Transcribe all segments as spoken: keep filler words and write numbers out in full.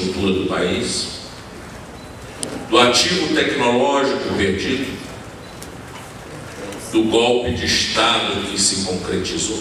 estrutura do país, do ativo tecnológico perdido, do golpe de Estado que se concretizou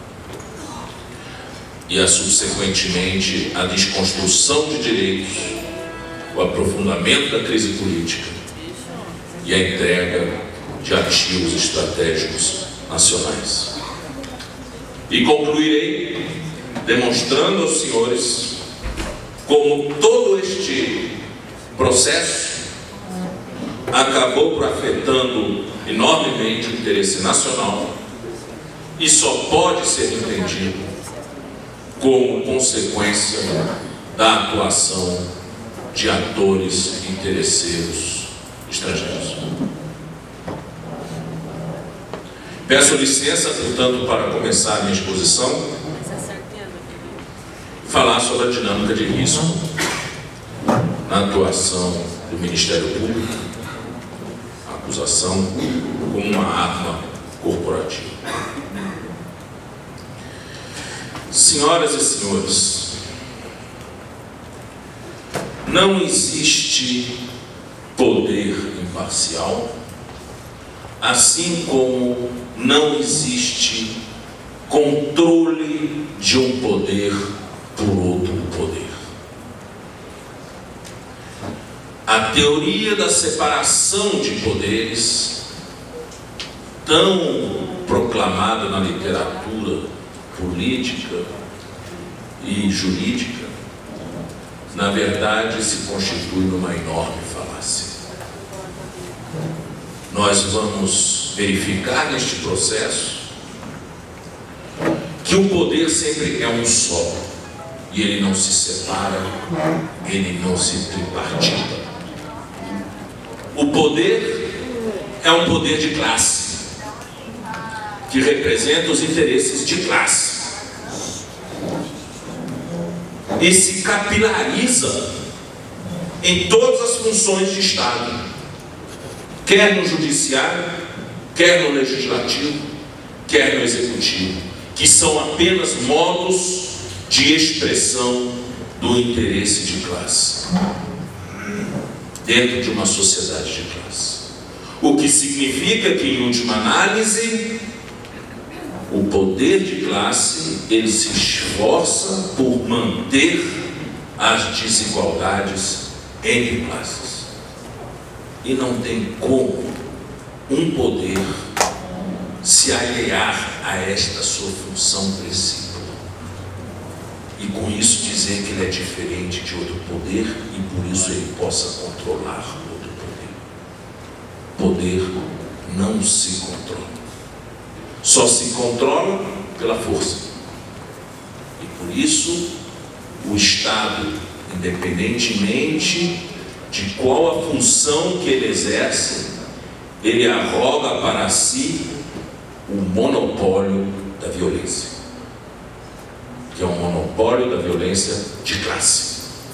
e, a, subsequentemente, a desconstrução de direitos, o aprofundamento da crise política e a entrega de ativos estratégicos nacionais. E concluirei demonstrando aos senhores como todo este processo acabou por afetando enormemente o interesse nacional e só pode ser entendido como consequência da atuação de atores interesseiros estrangeiros. Peço licença, portanto, para começar a minha exposição, falar sobre a dinâmica de risco na atuação do Ministério Público, a acusação como uma arma corporativa. Senhoras e senhores, não existe poder imparcial, assim como não existe controle de um poder por outro poder. A teoria da separação de poderes, tão proclamada na literatura política e jurídica, na verdade se constitui numa enorme falácia. Nós vamos verificar neste processo que o poder sempre é um só, e ele não se separa, ele não se tripartita. O poder é um poder de classe, que representa os interesses de classe, e se capilariza em todas as funções de Estado, quer no judiciário, quer no legislativo, quer no executivo, que são apenas modos de expressão do interesse de classe dentro de uma sociedade de classe. O que significa que, em última análise, o poder de classe, ele se esforça por manter as desigualdades entre classes. E não tem como um poder se aliar a esta sua função principal e com isso dizer que ele é diferente de outro poder e por isso ele possa controlar outro poder. Poder não se controla, só se controla pela força. E por isso o Estado, independentemente de qual a função que ele exerce, ele arroga para si o monopólio da violência, que é um monopólio da violência de classe.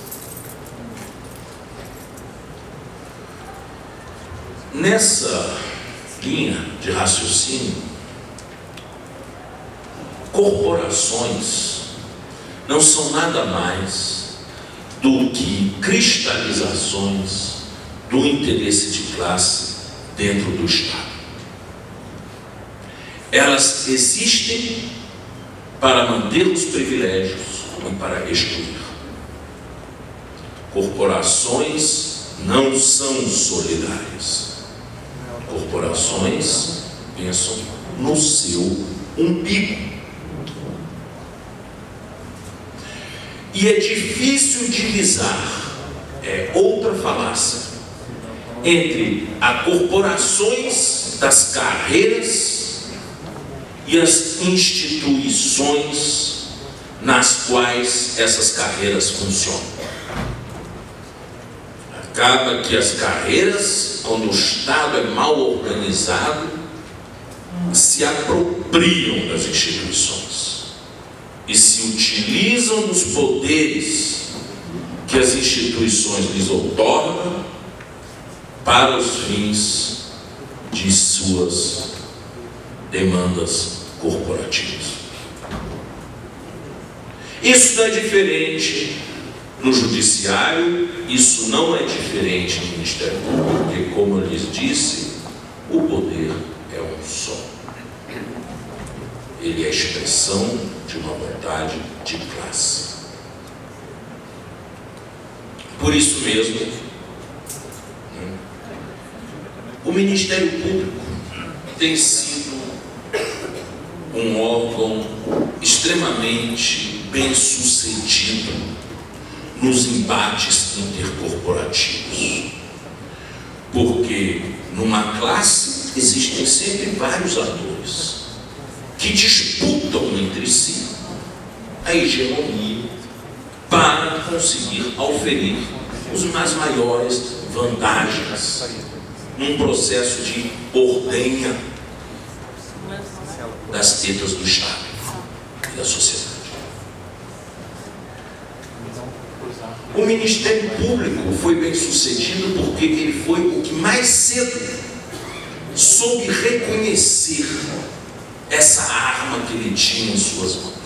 Nessa linha de raciocínio, corporações não são nada mais do que cristalizações do interesse de classe dentro do Estado. Elas existem para manter os privilégios e para excluir. Corporações não são solidárias. Corporações pensam no seu umbigo. E é difícil divisar, é outra falácia, entre as corporações das carreiras e as instituições nas quais essas carreiras funcionam. Acaba que as carreiras, quando o Estado é mal organizado, se apropriam das instituições e se utilizam dos poderes que as instituições lhes outorgam para os fins de suas demandas corporativas. Isso não é diferente No judiciário, isso não é diferente no Ministério Público, porque, como eu lhes disse, o poder é um só. Ele é a expressão de uma vontade de classe. Por isso mesmo, o Ministério Público tem sido um órgão extremamente bem-sucedido nos embates intercorporativos. Porque numa classe existem sempre vários atores que disputam entre si a hegemonia para conseguir auferir os mais maiores vantagens num processo de ordenha das tetas do Estado e da sociedade. O Ministério Público foi bem sucedido porque ele foi o que mais cedo soube reconhecer essa arma que ele tinha em suas mãos.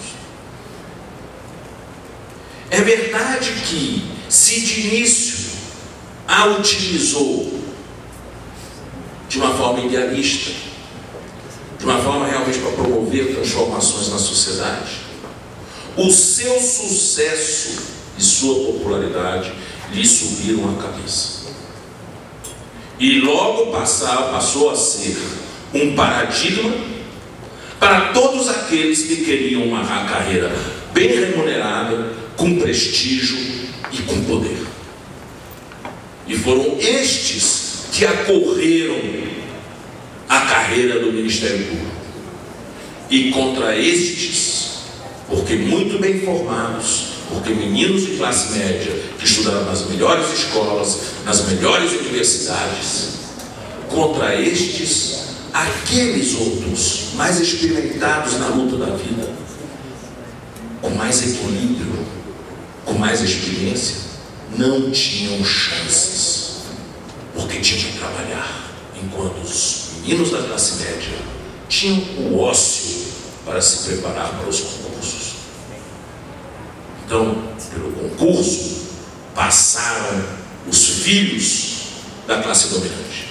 É verdade que, se de início a utilizou de uma forma idealista, de uma forma realmente para promover transformações na sociedade, o seu sucesso e sua popularidade lhe subiram a cabeça. E logo passar, passou a ser um paradigma para todos aqueles que queriam uma carreira bem remunerada, com prestígio e com poder. E foram estes que acorreram a carreira do Ministério Público. E contra estes, porque muito bem formados, porque meninos de classe média que estudaram nas melhores escolas, nas melhores universidades, contra estes, aqueles outros mais experimentados na luta da vida, com mais equilíbrio, com mais experiência, não tinham chances, porque tinham que trabalhar, enquanto os meninos da classe média tinham o ócio para se preparar para os concursos. Então, pelo concurso, passaram os filhos da classe dominante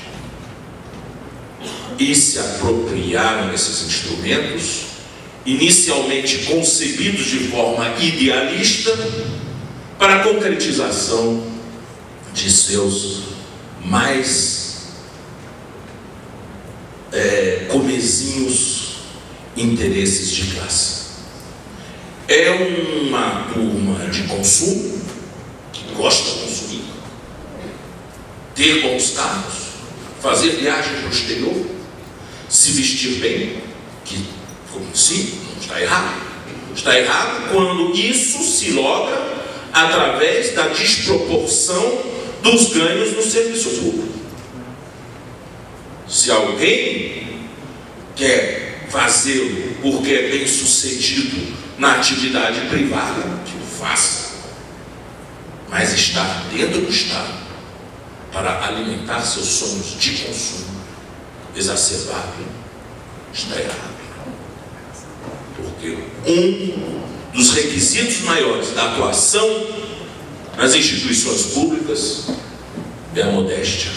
e se apropriaram desses instrumentos, inicialmente concebidos de forma idealista, para a concretização de seus mais é, comezinhos interesses de classe. É uma turma de consumo, que gosta de consumir, ter bons carros, fazer viagem para o exterior, se vestir bem, que, como sim, não está errado. Está errado quando isso se logra através da desproporção dos ganhos no serviço público. Se alguém quer fazê-lo porque é bem sucedido na atividade privada, que o faça, mas estar dentro do Estado para alimentar seus sonhos de consumo exacerbado está errado. Porque um dos requisitos maiores da atuação nas instituições públicas é a modéstia.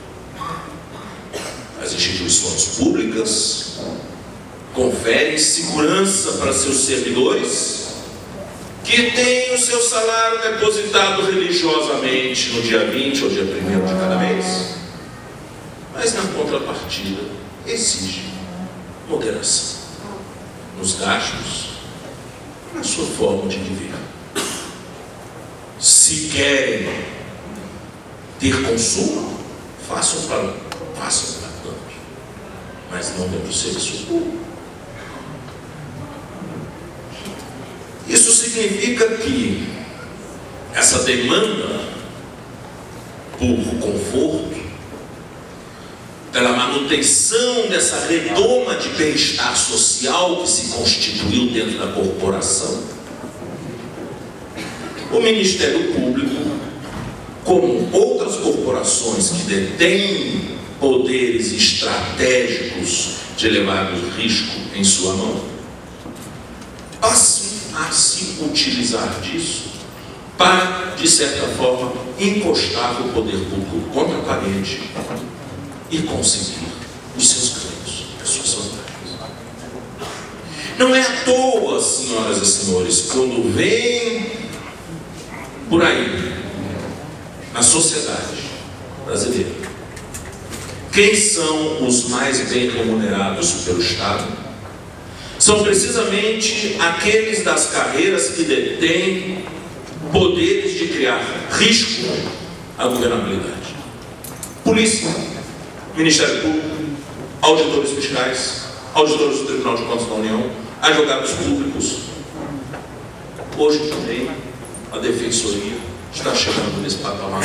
As instituições públicas conferem segurança para seus servidores, que têm o seu salário depositado religiosamente no dia vinte ou dia primeiro de cada mês, mas na contrapartida exige moderação nos gastos, na sua forma de viver. Se querem ter consumo, façam para façam para todos, mas não dentro do serviço público. Isso significa que essa demanda por conforto, pela manutenção dessa redoma de bem-estar social que se constituiu dentro da corporação, o Ministério Público, como outras corporações que detêm poderes estratégicos de elevado risco em sua mão, passam a se utilizar disso para, de certa forma, encostar o poder público contra a parede e conseguir os seus ganhos, as suas vantagens. Não é à toa, senhoras e senhores, quando vem por aí, na sociedade brasileira, quem são os mais bem remunerados pelo Estado? São precisamente aqueles das carreiras que detêm poderes de criar risco à governabilidade. Polícia, Ministério Público, auditores fiscais, auditores do Tribunal de Contas da União, advogados públicos. Hoje também a Defensoria está chegando nesse patamar.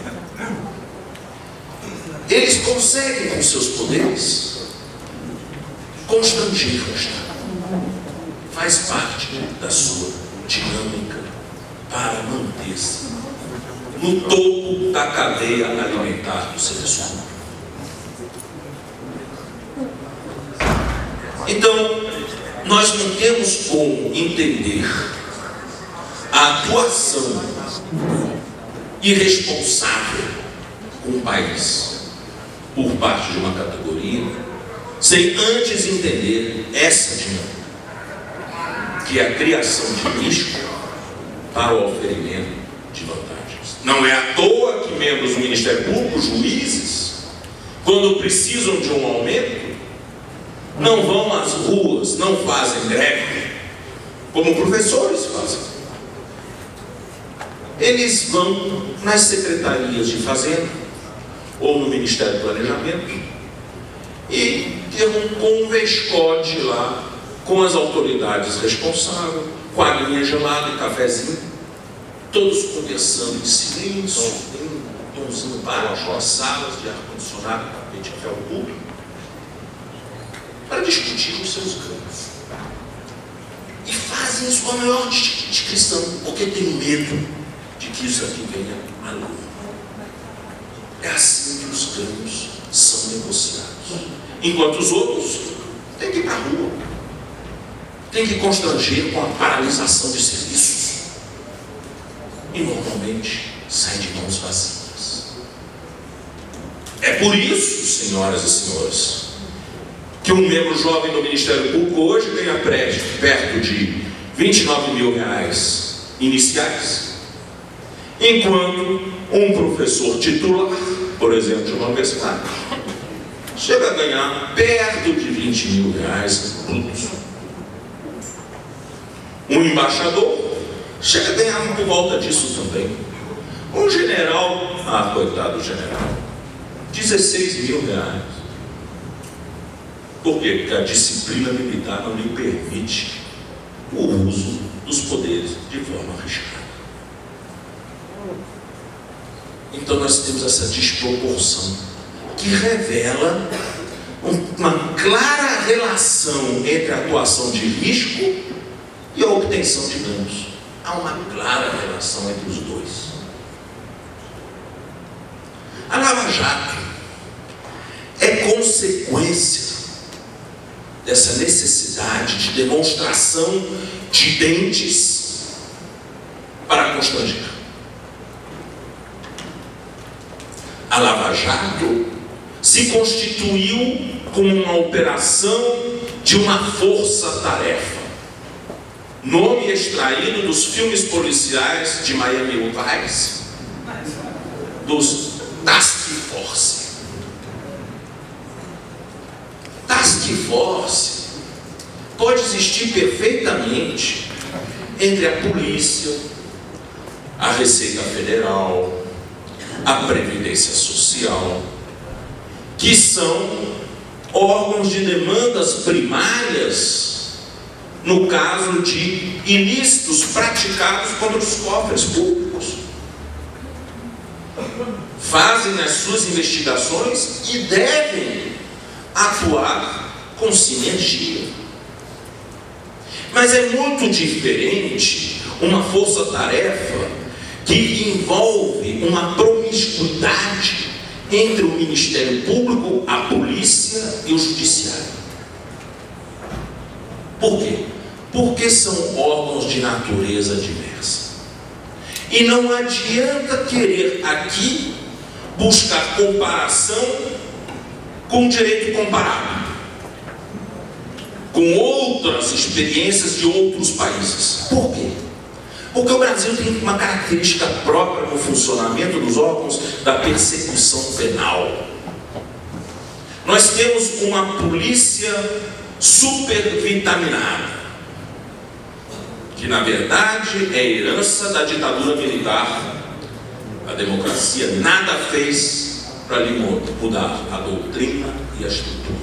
Eles conseguem, com seus poderes, constranger o Estado. Faz parte da sua dinâmica para manter-se no topo da cadeia alimentar do serviço público. Então, nós não temos como entender a atuação irresponsável com o país por parte de uma categoria sem antes entender essa dinâmica, que é a criação de risco para o oferimento de vantagens. Não é à toa que membros do Ministério Público, juízes, quando precisam de um aumento, não vão às ruas, não fazem greve, como professores fazem. Eles vão nas secretarias de Fazenda ou no Ministério do Planejamento e ter um convescote lá com as autoridades responsáveis, com a aguinha gelada e cafezinho, todos conversando em silêncio, em um tomzinho baixo, as salas de ar-condicionado, tapete de ferro público, para discutir os seus ganhos. E fazem isso com a maior discrição, porque tem medo de que isso aqui venha à lua. É assim que os ganhos são negociados. Enquanto os outros têm que ir para a rua, têm que constranger com a paralisação de serviços. E normalmente saem de mãos vazias. É por isso, senhoras e senhores, que um membro jovem do Ministério Público hoje ganha perto de vinte e nove mil reais iniciais, enquanto um professor titular, por exemplo, de uma universidade, chega a ganhar perto de vinte mil reais brutos. Um embaixador chega a ganhar por volta disso também. Um general, ah, coitado do general, dezesseis mil reais. Por quê? Porque a disciplina militar não lhe permite o uso dos poderes de forma arriscada. Então nós temos essa desproporção que revela uma clara relação entre a atuação de risco e a obtenção de ganhos. Há uma clara relação entre os dois. A Lava Jato é consequência dessa necessidade de demonstração de dentes para constranger. A Lava Jato se constituiu como uma operação de uma força-tarefa, nome extraído dos filmes policiais de Miami Vice, dos Task Force. Task Force pode existir perfeitamente entre a polícia, a Receita Federal, a Previdência Social, que são órgãos de demandas primárias no caso de ilícitos praticados contra os cofres públicos. Fazem as suas investigações e devem atuar com sinergia. Mas é muito diferente uma força-tarefa que envolve uma promiscuidade entre o Ministério Público, a polícia e o Judiciário. Por quê? Porque são órgãos de natureza diversa. E não adianta querer aqui buscar comparação com direito comparado, com outras experiências de outros países. Por quê? Porque o Brasil tem uma característica própria no funcionamento dos órgãos da persecução penal. Nós temos uma polícia supervitaminada, que na verdade é herança da ditadura militar. A democracia nada fez para lhe mudar a doutrina e a estrutura.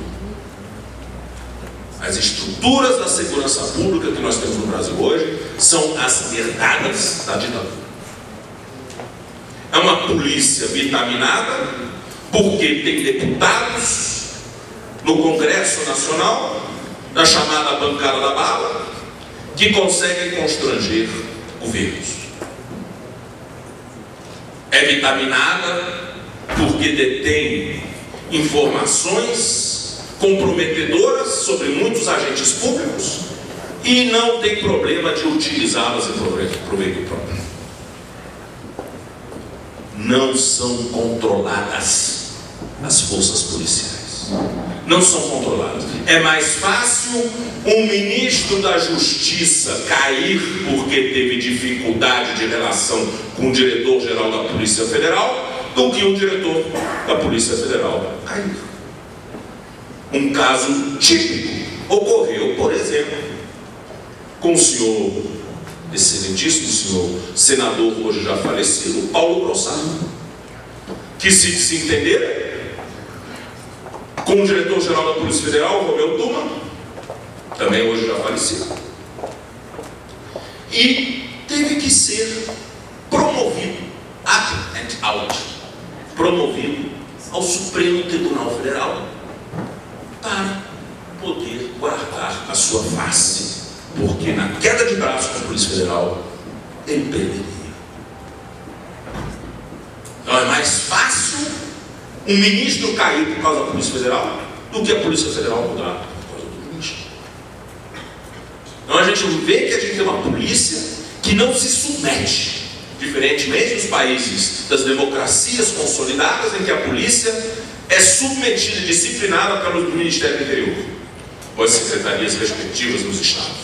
As estruturas da segurança pública que nós temos no Brasil hoje são as herdadas da ditadura. É uma polícia vitaminada porque tem deputados no Congresso Nacional, da chamada bancada da bala, que conseguem constranger governos. É vitaminada porque detém informações comprometedoras sobre muitos agentes públicos e não tem problema de utilizá-las em proveito próprio. Não são controladas as forças policiais. Não são controladas. É mais fácil um ministro da Justiça cair porque teve dificuldade de relação com o diretor-geral da Polícia Federal do que um diretor da Polícia Federal cair. Um caso típico ocorreu, por exemplo, com o senhor, excelentíssimo senhor, senador hoje já falecido, Paulo Grossado, que se desentenderam com o diretor-geral da Polícia Federal, Romeu Tuma, também hoje já falecido, e teve que ser promovido, up and out, promovido ao Supremo Tribunal Federal, para poder guardar a sua face, porque na queda de braço com a Polícia Federal ele perderia. Então é mais fácil um ministro cair por causa da Polícia Federal do que a Polícia Federal mudar por causa do ministro. Então a gente vê que a gente tem uma polícia que não se submete, diferentemente dos países das democracias consolidadas, em que a polícia é submetida e disciplinada pelo Ministério do Interior ou as secretarias respectivas dos estados.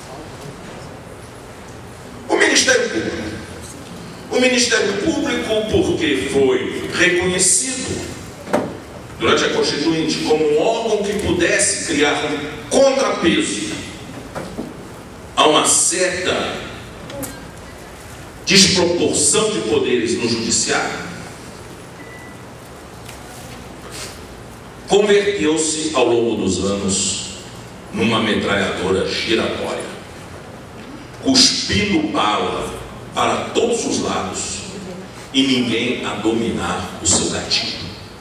O Ministério Público. O Ministério Público, porque foi reconhecido durante a Constituinte como um órgão que pudesse criar um contrapeso a uma certa desproporção de poderes no judiciário, converteu-se ao longo dos anos numa metralhadora giratória, cuspindo bala para todos os lados e ninguém a dominar o seu gatilho.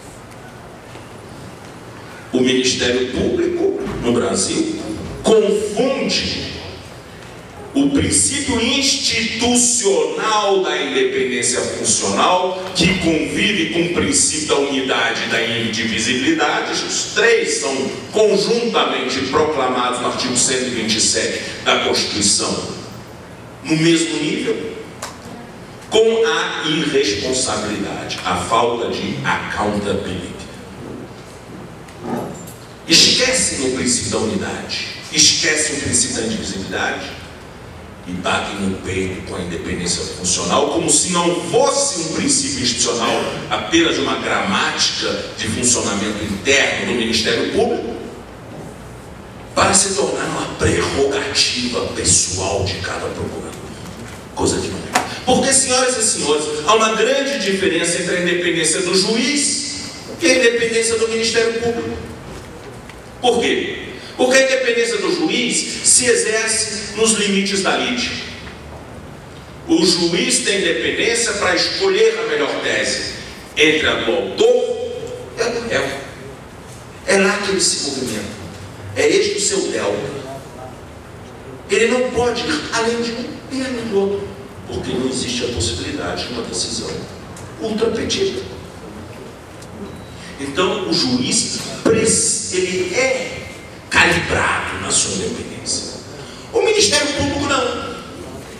O Ministério Público no Brasil confunde o princípio institucional da independência funcional, que convive com o princípio da unidade e da indivisibilidade. Os três são conjuntamente proclamados no artigo cento e vinte e sete da Constituição, no mesmo nível, com a irresponsabilidade, a falta de accountability. Esquecem o princípio da unidade, esquecem o princípio da indivisibilidade e batem no peito com a independência funcional, como se não fosse um princípio institucional, apenas uma gramática de funcionamento interno do Ministério Público, para se tornar uma prerrogativa pessoal de cada procurador. Coisa que não é. Porque, senhoras e senhores, há uma grande diferença entre a independência do juiz e a independência do Ministério Público. Por quê? Porque a independência do juiz se exerce nos limites da lide. O juiz tem independência para escolher a melhor tese entre a do autor e a do réu. É lá que ele se movimenta. É este o seu delta. Ele não pode ir além de um e além do outro, porque não existe a possibilidade de uma decisão ultrapetida. Então o juiz, ele é calibrado na sua independência. O Ministério Público não.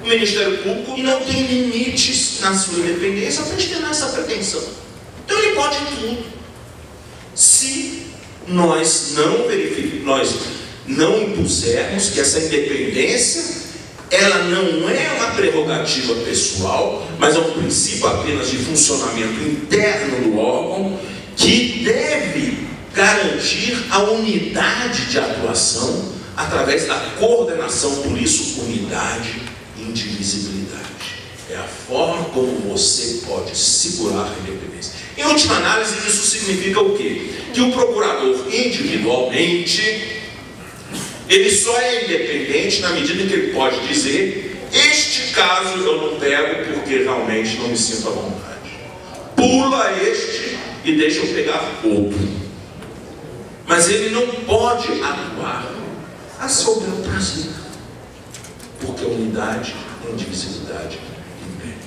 o Ministério Público não tem limites na sua independência para externar essa pretensão. Então ele pode tudo. Se nós não verificarmos, nós não impusermos que essa independência, ela não é uma prerrogativa pessoal, mas é um princípio apenas de funcionamento interno do órgão, que deve garantir a unidade de atuação através da coordenação, por isso, unidade e indivisibilidade. É a forma como você pode segurar a independência. Em última análise, isso significa o quê? Que o procurador, individualmente, ele só é independente na medida em que ele pode dizer: este caso eu não pego porque realmente não me sinto à vontade. Pula este e deixa eu pegar outro. Mas ele não pode atuar a seu bel prazer, porque a unidade e a indivisibilidade impedem.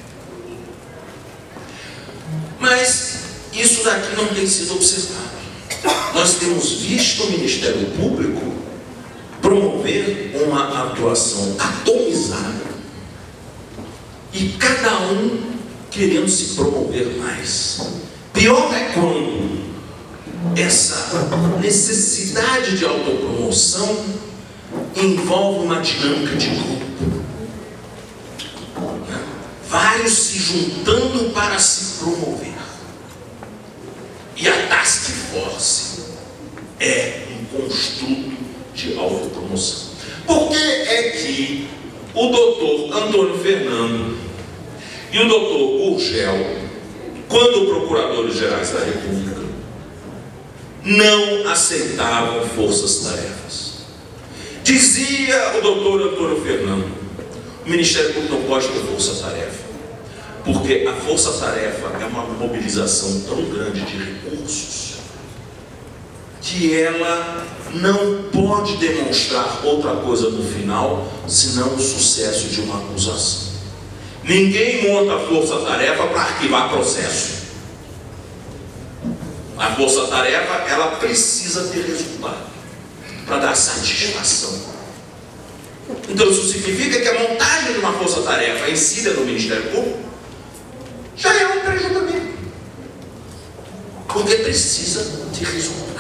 Mas isso daqui não tem sido observado. Nós temos visto o Ministério Público promover uma atuação atomizada e cada um querendo se promover mais. Pior é quando essa necessidade de autopromoção envolve uma dinâmica de grupo, vários se juntando para se promover. E a task force é um construto de autopromoção. Por que é que o doutor Antônio Fernando e o doutor Gurgel, quando procuradores gerais da República, não aceitavam forças-tarefas? Dizia o doutor Antônio Fernando: o Ministério Público não pode ter força-tarefa, porque a força-tarefa é uma mobilização tão grande de recursos que ela não pode demonstrar outra coisa no final senão o sucesso de uma acusação. Ninguém monta a força-tarefa para arquivar processo. A força-tarefa, ela precisa ter resultado para dar satisfação. Então isso significa que a montagem de uma força-tarefa insida no Ministério Público já é um prejudicamento, porque precisa de resultado.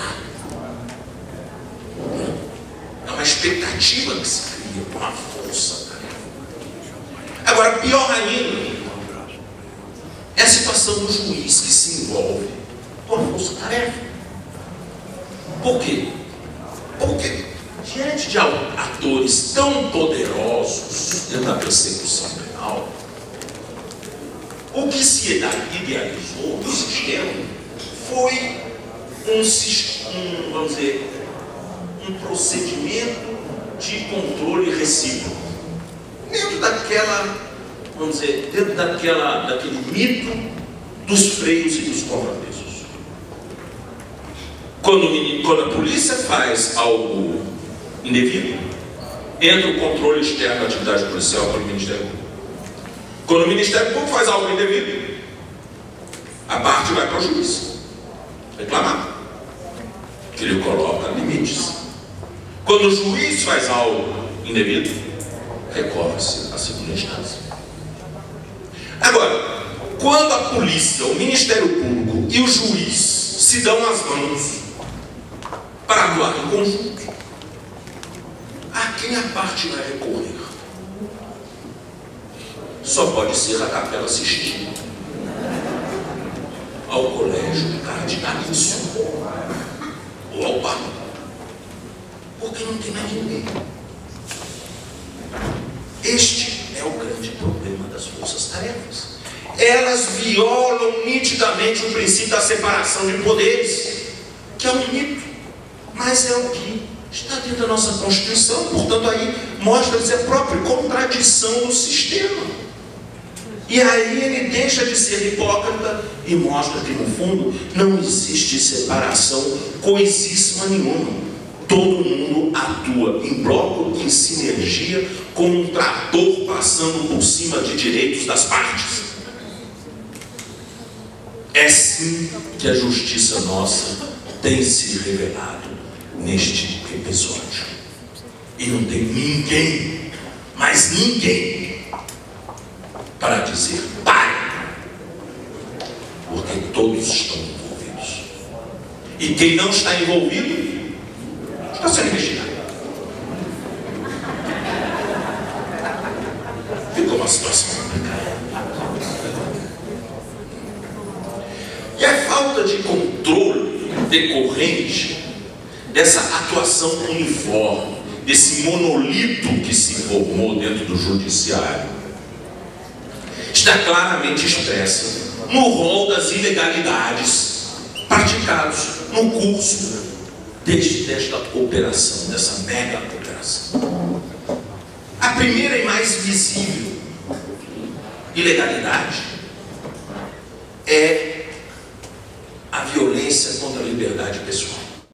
É uma expectativa que se cria, uma força-tarefa. Agora, pior ainda é a situação do juiz que se envolve com a força-tarefa. Por quê? Porque diante de atores tão poderosos dentro da persecução penal, o que se idealizou no sistema foi um, um, vamos dizer, um procedimento de controle recíproco, dentro daquela, vamos dizer, dentro daquela, daquele mito dos freios e dos contrapesos. Quando, quando a polícia faz algo indevido, entra o controle externo da atividade policial pelo Ministério Público. Quando o Ministério Público faz algo indevido, a parte vai para o juiz reclamar, que ele coloca limites. Quando o juiz faz algo indevido, recorre-se à segunda instância. Agora, quando a polícia, o Ministério Público e o juiz se dão as mãos para atuar em conjunto, a quem a parte vai recorrer? Só pode ser a Capela Sistina, ao colégio cardinalício ou ao Papa, porque não tem mais ninguém. Este é o grande problema das forças-tarefas. Elas violam nitidamente o princípio da separação de poderes, que é um mito, mas é o que está dentro da nossa Constituição. Portanto, aí mostra-se a própria contradição do sistema. E aí ele deixa de ser hipócrita e mostra que, no fundo, não existe separação coisíssima nenhuma. Todo mundo atua em bloco, em sinergia, como um trator passando por cima de direitos das partes. É assim que a justiça nossa tem se revelado neste episódio. E não tem ninguém, mas ninguém, para dizer pare, porque todos estão envolvidos. E quem não está envolvido está sendo investigado. Ficou uma situação complicada. E a falta de controle decorrente dessa atuação uniforme, desse monolito que se formou dentro do judiciário, está claramente expressa no rol das ilegalidades praticados no curso deste, desta operação, dessa mega operação. A primeira e mais visível ilegalidade é a violência contra a liberdade pessoal.